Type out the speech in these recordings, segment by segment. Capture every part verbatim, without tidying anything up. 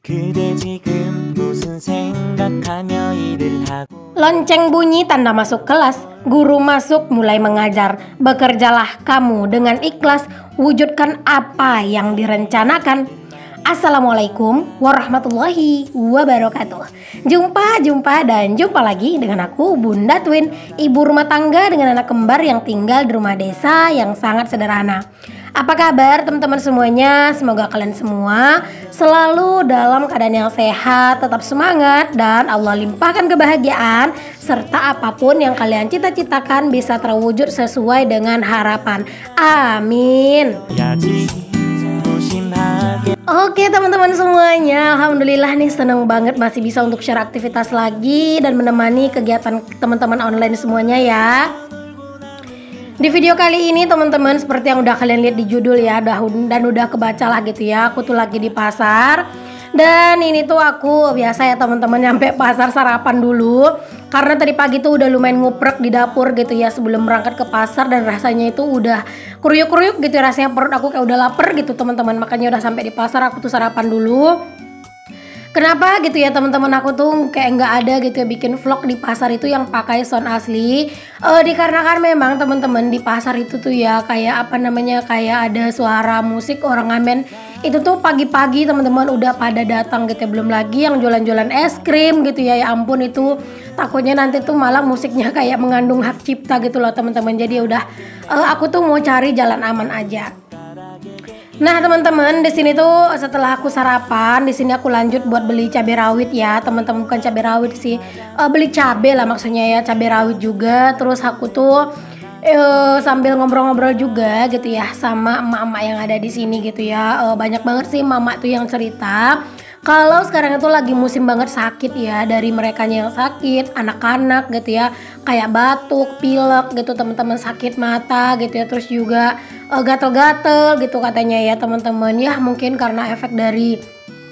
그대 지금 무슨 생각하며 일을 하고. Lonceng bunyi tanda masuk kelas. Guru masuk mulai mengajar. Bekerjalah kamu dengan ikhlas. Wujudkan apa yang direncanakan. Assalamualaikum warahmatullahi wabarakatuh. Jumpa, jumpa, dan jumpa lagi dengan aku Bunda Twin, ibu rumah tangga dengan anak kembar yang tinggal di rumah desa yang sangat sederhana. Apa kabar teman-teman semuanya? Semoga kalian semua selalu dalam keadaan yang sehat, tetap semangat, dan Allah limpahkan kebahagiaan serta apapun yang kalian cita-citakan bisa terwujud sesuai dengan harapan. Amin. Oke teman-teman semuanya, alhamdulillah nih senang banget masih bisa untuk share aktivitas lagi dan menemani kegiatan teman-teman online semuanya ya. Di video kali ini teman-teman, seperti yang udah kalian lihat di judul ya, dan udah kebaca lah gitu ya, aku tuh lagi di pasar. Dan ini tuh aku biasa ya teman-teman nyampe pasar sarapan dulu, karena tadi pagi tuh udah lumayan nguprek di dapur gitu ya sebelum berangkat ke pasar, dan rasanya itu udah kruyuk-kruyuk gitu ya, rasanya perut aku kayak udah lapar gitu teman-teman. Makanya udah sampai di pasar aku tuh sarapan dulu. Kenapa gitu ya teman-teman, aku tuh kayak nggak ada gitu ya bikin vlog di pasar itu yang pakai sound asli, uh, dikarenakan memang teman-teman di pasar itu tuh ya kayak apa namanya, kayak ada suara musik orang ngamen. Itu tuh pagi-pagi teman-teman udah pada datang gitu ya, belum lagi yang jualan-jualan es krim gitu ya. Ya ampun, itu takutnya nanti tuh malah musiknya kayak mengandung hak cipta gitu loh teman-teman. Jadi udah uh, aku tuh mau cari jalan aman aja. Nah teman-teman, di sini tuh setelah aku sarapan, di sini aku lanjut buat beli cabai rawit ya teman-teman, bukan cabai rawit sih, uh, beli cabai lah maksudnya ya, cabai rawit juga. Terus aku tuh uh, sambil ngobrol-ngobrol juga gitu ya sama emak-emak yang ada di sini gitu ya. Uh, banyak banget sih mama tuh yang cerita kalau sekarang itu lagi musim banget sakit ya, dari mereka yang sakit, anak-anak gitu ya, kayak batuk, pilek gitu teman-teman, sakit mata gitu ya, terus juga uh, gatel-gatel gitu katanya ya teman-teman. Ya mungkin karena efek dari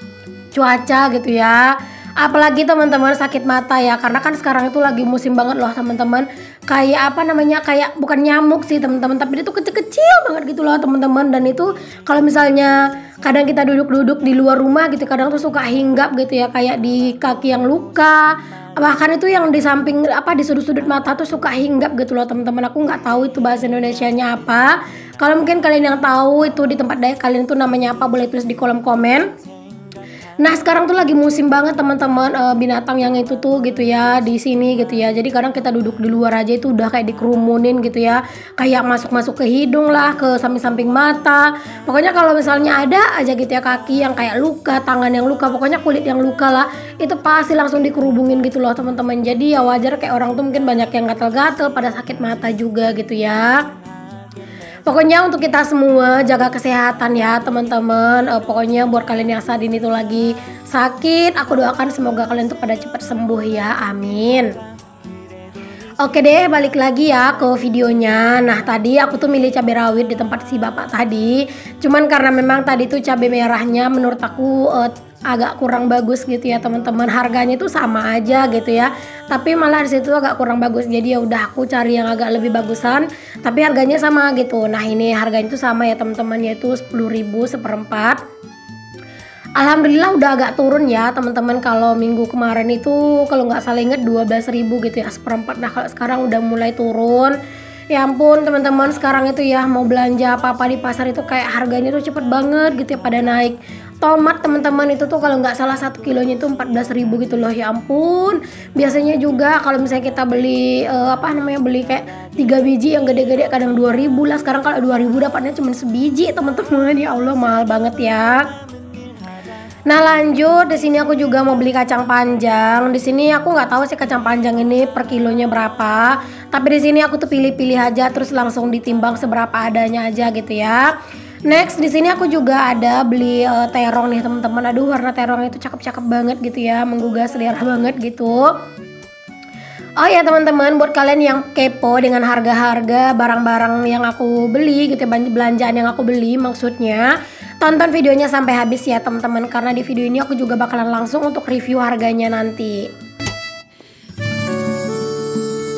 cuaca gitu ya. Apalagi teman-teman sakit mata ya, karena kan sekarang itu lagi musim banget loh teman-teman. Kayak apa namanya, kayak bukan nyamuk sih teman-teman, tapi itu kecil-kecil banget gitu loh teman-teman. Dan itu kalau misalnya kadang kita duduk-duduk di luar rumah gitu, kadang tuh suka hinggap gitu ya, kayak di kaki yang luka, bahkan itu yang di samping apa, di sudut-sudut mata tuh suka hinggap gitu loh teman-teman. Aku nggak tahu itu bahasa Indonesianya apa. Kalau mungkin kalian yang tahu itu di tempat daerah kalian itu namanya apa, boleh tulis di kolom komen. Nah sekarang tuh lagi musim banget teman-teman, e, binatang yang itu tuh gitu ya di sini gitu ya. Jadi kadang kita duduk di luar aja itu udah kayak dikerumunin gitu ya, kayak masuk-masuk ke hidung lah, ke samping-samping mata. Pokoknya kalau misalnya ada aja gitu ya kaki yang kayak luka, tangan yang luka, pokoknya kulit yang luka lah, itu pasti langsung dikerubungin gitu loh teman-teman. Jadi ya wajar kayak orang tuh mungkin banyak yang gatal-gatal pada sakit mata juga gitu ya. Pokoknya untuk kita semua jaga kesehatan ya teman-teman. E, pokoknya buat kalian yang saat ini tuh lagi sakit, aku doakan semoga kalian tuh pada cepat sembuh ya, amin. Oke deh, balik lagi ya ke videonya. Nah tadi aku tuh milih cabai rawit di tempat si bapak tadi. Cuman karena memang tadi tuh cabai merahnya menurut aku uh, agak kurang bagus gitu ya teman-teman. Harganya tuh sama aja gitu ya, tapi malah di situ agak kurang bagus. Jadi ya udah aku cari yang agak lebih bagusan, tapi harganya sama gitu. Nah ini harganya tuh sama ya teman-teman, yaitu sepuluh ribu seperempat. Alhamdulillah udah agak turun ya teman-teman. Kalau minggu kemarin itu kalau nggak salah inget dua belas ribu gitu ya seperempat. Nah kalau sekarang udah mulai turun. Ya ampun teman-teman, sekarang itu ya mau belanja apa-apa di pasar itu kayak harganya tuh cepet banget gitu ya pada naik. Tomat teman-teman itu tuh kalau nggak salah satu kilonya itu empat belas ribu gitu loh, ya ampun. Biasanya juga kalau misalnya kita beli uh, apa namanya, beli kayak tiga biji yang gede-gede kadang dua ribu lah. Sekarang kalau dua ribu dapatnya cuma sebiji teman-teman. Ya Allah, mahal banget ya. Nah lanjut, di sini aku juga mau beli kacang panjang. Di sini aku nggak tahu sih kacang panjang ini per kilonya berapa. Tapi di sini aku tuh pilih-pilih aja, terus langsung ditimbang seberapa adanya aja gitu ya. Next di sini aku juga ada beli uh, terong nih teman-teman. Aduh warna terong itu cakep-cakep banget gitu ya, menggugah selera banget gitu. Oh ya teman-teman, buat kalian yang kepo dengan harga-harga barang-barang yang aku beli gitu ya, belanjaan yang aku beli maksudnya, tonton videonya sampai habis ya teman-teman, karena di video ini aku juga bakalan langsung untuk review harganya nanti.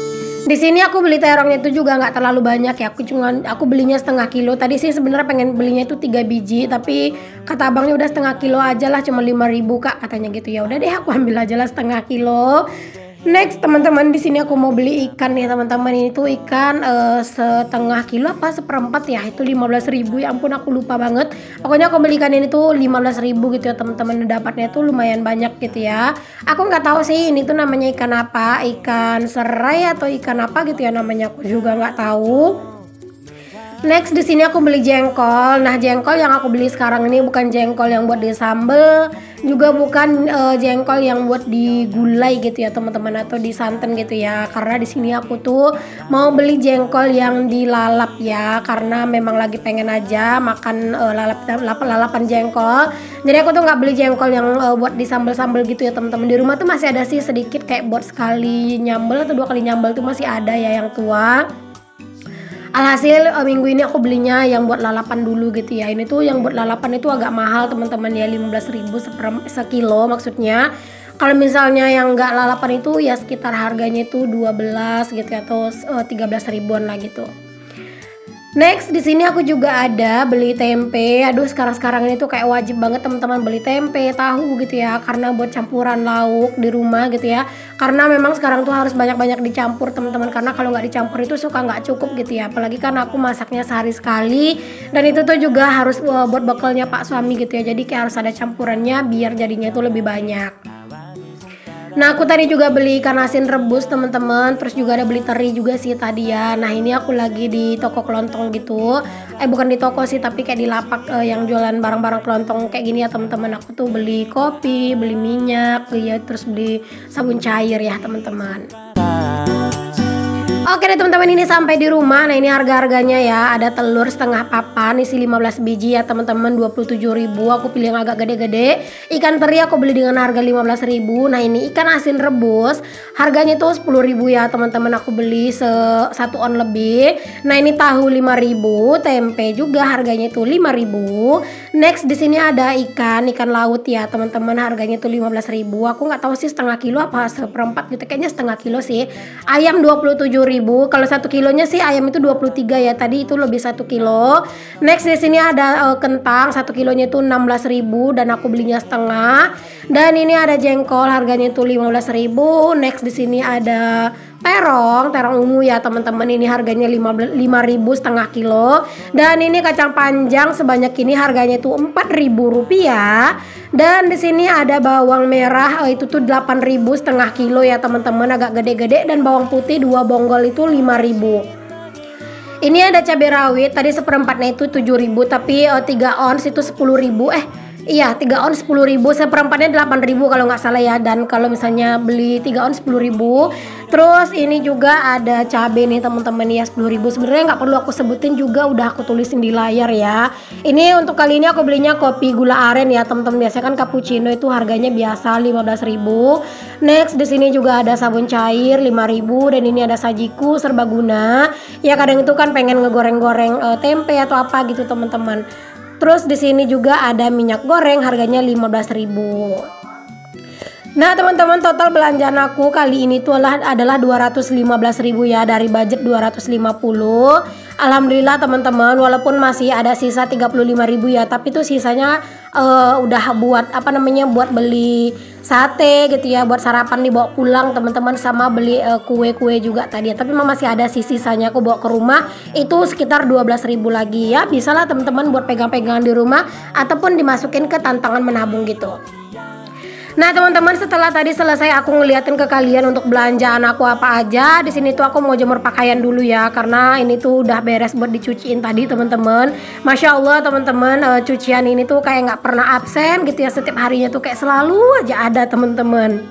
Di sini aku beli terongnya itu juga nggak terlalu banyak ya. Aku cuma aku belinya setengah kilo. Tadi sih sebenarnya pengen belinya itu tiga biji, tapi kata abangnya udah setengah kilo aja lah, cuma lima ribu kak katanya gitu. Ya udah deh aku ambil aja lah setengah kilo. Next teman-teman, di sini aku mau beli ikan nih teman-teman. Ini tuh ikan uh, setengah kilo apa seperempat ya, itu lima belas ribu. Ya ampun aku lupa banget. Pokoknya aku beli ikan ini tuh lima belas ribu gitu ya teman-teman. Dapatnya tuh lumayan banyak gitu ya. Aku nggak tahu sih ini tuh namanya ikan apa, ikan serai atau ikan apa gitu ya namanya, aku juga nggak tahu. Next di sini aku beli jengkol. Nah jengkol yang aku beli sekarang ini bukan jengkol yang buat di sambal, juga bukan uh, jengkol yang buat di gulai gitu ya teman-teman, atau di santan gitu ya. Karena di sini aku tuh mau beli jengkol yang dilalap ya, karena memang lagi pengen aja makan uh, lalap, lalap lalapan jengkol. Jadi aku tuh nggak beli jengkol yang uh, buat di sambal-sambal gitu ya teman-teman. Di rumah tuh masih ada sih sedikit, kayak buat sekali nyambel atau dua kali nyambel tuh masih ada ya yang tua. Alhasil uh, minggu ini aku belinya yang buat lalapan dulu gitu ya. Ini tuh yang buat lalapan itu agak mahal teman-teman ya, lima belas ribu sekilo maksudnya. Kalau misalnya yang enggak lalapan itu ya sekitar harganya itu dua belas gitu ya, atau uh, tiga belas ribuan lah gitu. Next di sini aku juga ada beli tempe. Aduh sekarang-sekarang ini tuh kayak wajib banget teman-teman beli tempe, tahu gitu ya, karena buat campuran lauk di rumah gitu ya. Karena memang sekarang tuh harus banyak-banyak dicampur teman-teman, karena kalau nggak dicampur itu suka nggak cukup gitu ya. Apalagi kan aku masaknya sehari sekali, dan itu tuh juga harus uh, buat bekalnya Pak suami gitu ya. Jadi kayak harus ada campurannya biar jadinya tuh lebih banyak. Nah aku tadi juga beli ikan asin rebus teman-teman, terus juga ada beli teri juga sih tadi ya. Nah ini aku lagi di toko kelontong gitu, eh bukan di toko sih tapi kayak di lapak eh, yang jualan barang-barang kelontong kayak gini ya teman-teman. Aku tuh beli kopi, beli minyak ya, terus beli sabun cair ya teman-teman. Oke deh teman-teman, ini sampai di rumah. Nah ini harga-harganya ya, ada telur setengah papan isi lima belas biji ya teman-teman, dua puluh tujuh ribu. Aku pilih yang agak gede-gede. Ikan teri aku beli dengan harga lima belas ribu. Nah ini ikan asin rebus harganya tuh sepuluh ribu ya teman-teman, aku beli se satu on lebih. Nah ini tahu lima ribu, tempe juga harganya tuh lima ribu. Next di sini ada ikan ikan laut ya teman-teman, harganya tuh lima belas ribu. Aku nggak tahu sih setengah kilo apa seperempat gitu, kayaknya setengah kilo sih. Ayam dua puluh tujuh ribu. Kalau satu kilonya sih ayam itu dua puluh tiga ya, tadi itu lebih satu kilo. Next di sini ada uh, kentang satu kilonya itu enam belas ribu dan aku belinya setengah. Dan ini ada jengkol harganya itu lima belas ribu. Next di sini ada terong, terong ungu ya teman-teman, ini harganya lima ribu setengah kilo. Dan ini kacang panjang sebanyak ini harganya itu empat ribu rupiah. Dan di sini ada bawang merah itu tuh delapan ribu setengah kilo ya teman-teman, agak gede-gede. Dan bawang putih dua bonggol itu lima ribu. Ini ada cabai rawit, tadi seperempatnya itu tujuh ribu, tapi uh, tiga ons itu sepuluh ribu. Eh iya, tiga ons sepuluh ribu, seperempatnya delapan ribu kalau nggak salah ya. Dan kalau misalnya beli tiga ons sepuluh ribu. Terus ini juga ada cabai nih teman-teman ya, sepuluh ribu. Sebenarnya nggak perlu aku sebutin juga, udah aku tulisin di layar ya. Ini untuk kali ini aku belinya kopi gula aren ya teman-teman. Biasanya kan cappuccino itu harganya biasa lima belas ribu. Next di sini juga ada sabun cair lima ribu, dan ini ada sajiku serbaguna. Ya kadang itu kan pengen ngegoreng-goreng uh, tempe atau apa gitu teman-teman. Terus di sini juga ada minyak goreng harganya lima belas ribu. Nah teman-teman, total belanjaan aku kali ini tuh adalah, adalah dua ratus lima belas ribu ya, dari budget dua ratus lima puluh. Alhamdulillah teman-teman, walaupun masih ada sisa tiga puluh lima ribu ya, tapi tuh sisanya uh, udah buat apa namanya, buat beli sate gitu ya, buat sarapan dibawa pulang teman-teman, sama beli uh, kue-kue juga tadi ya. Tapi memang masih ada sih sisanya, aku bawa ke rumah itu sekitar dua belas ribu lagi ya. Bisalah teman-teman buat pegang-pegangan di rumah ataupun dimasukin ke tantangan menabung gitu. Nah teman-teman, setelah tadi selesai aku ngeliatin ke kalian untuk belanjaan aku apa aja, di sini tuh aku mau jemur pakaian dulu ya, karena ini tuh udah beres buat dicuciin tadi teman-teman. Masya Allah teman-teman, uh, cucian ini tuh kayak nggak pernah absen gitu ya, setiap harinya tuh kayak selalu aja ada teman-teman.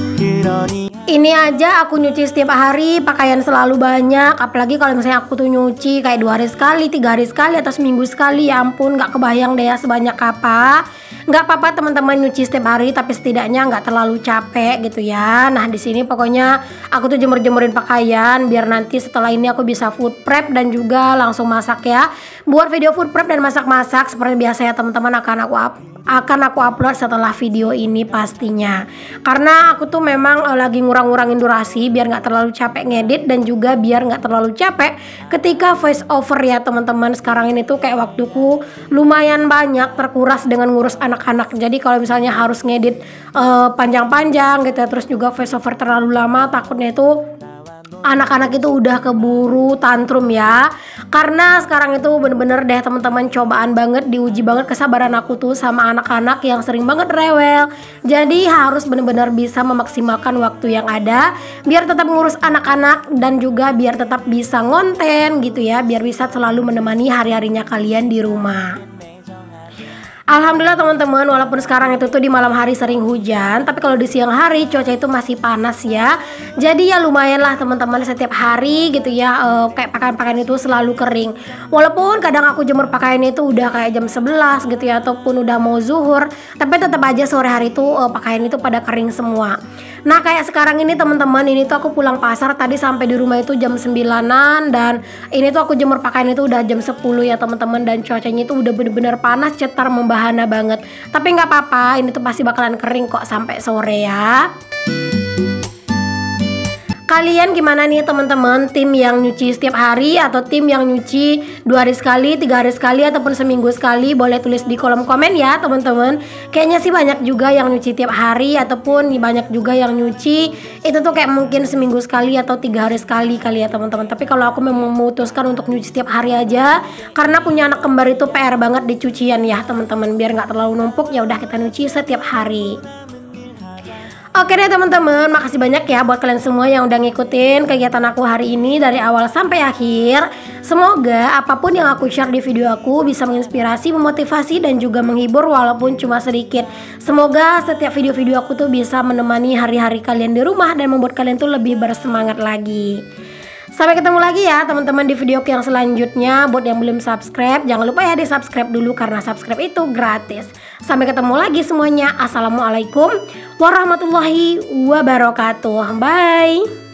Ini aja aku nyuci setiap hari, pakaian selalu banyak. Apalagi kalau misalnya aku tuh nyuci kayak dua hari sekali, tiga hari sekali, atau seminggu sekali, ya ampun nggak kebayang deh ya sebanyak apa. Nggak apa-apa teman-teman nyuci setiap hari, tapi setidaknya nggak terlalu capek gitu ya. Nah di sini pokoknya aku tuh jemur-jemurin pakaian biar nanti setelah ini aku bisa food prep dan juga langsung masak ya. Buat video food prep dan masak-masak seperti biasa ya teman-teman, akan aku up akan aku upload setelah video ini pastinya. Karena aku tuh memang uh, lagi ngurang-ngurangin durasi biar nggak terlalu capek ngedit dan juga biar nggak terlalu capek ketika voice over ya teman-teman. Sekarang ini tuh kayak waktuku lumayan banyak terkuras dengan ngurus anak-anak. Jadi kalau misalnya harus ngedit uh, panjang-panjang gitu ya, terus juga voice over terlalu lama, takutnya itu anak-anak itu udah keburu tantrum ya. Karena sekarang itu bener-bener deh teman-teman, cobaan banget, diuji banget kesabaran aku tuh sama anak-anak yang sering banget rewel. Jadi harus bener-bener bisa memaksimalkan waktu yang ada biar tetap ngurus anak-anak dan juga biar tetap bisa ngonten gitu ya, biar bisa selalu menemani hari-harinya kalian di rumah. Alhamdulillah teman-teman, walaupun sekarang itu tuh di malam hari sering hujan, tapi kalau di siang hari cuaca itu masih panas ya. Jadi ya lumayan lah teman-teman, setiap hari gitu ya, uh, kayak pakaian-pakaian itu selalu kering. Walaupun kadang aku jemur pakaian itu udah kayak jam sebelas gitu ya, ataupun udah mau zuhur, tapi tetap aja sore hari itu uh, pakaian itu pada kering semua. Nah kayak sekarang ini teman-teman, ini tuh aku pulang pasar tadi sampai di rumah itu jam sembilanan, dan ini tuh aku jemur pakaian itu udah jam sepuluh ya teman-teman, dan cuacanya itu udah bener-bener panas, cetar membahana banget. Tapi nggak apa-apa, ini tuh pasti bakalan kering kok sampai sore ya. Kalian gimana nih teman-teman, tim yang nyuci setiap hari atau tim yang nyuci dua hari sekali, tiga hari sekali, ataupun seminggu sekali? Boleh tulis di kolom komen ya teman-teman. Kayaknya sih banyak juga yang nyuci tiap hari, ataupun banyak juga yang nyuci itu tuh kayak mungkin seminggu sekali atau tiga hari sekali kali ya teman-teman. Tapi kalau aku memang memutuskan untuk nyuci setiap hari aja, karena punya anak kembar itu P R banget di cucian ya teman-teman, biar nggak terlalu numpuk, ya udah kita nyuci setiap hari. Oke deh teman-teman, makasih banyak ya buat kalian semua yang udah ngikutin kegiatan aku hari ini dari awal sampai akhir. Semoga apapun yang aku share di video aku bisa menginspirasi, memotivasi, dan juga menghibur walaupun cuma sedikit. Semoga setiap video-video aku tuh bisa menemani hari-hari kalian di rumah dan membuat kalian tuh lebih bersemangat lagi. Sampai ketemu lagi ya teman-teman di video yang selanjutnya. Buat yang belum subscribe, jangan lupa ya di subscribe dulu karena subscribe itu gratis. Sampai ketemu lagi semuanya. Assalamualaikum warahmatullahi wabarakatuh. Bye.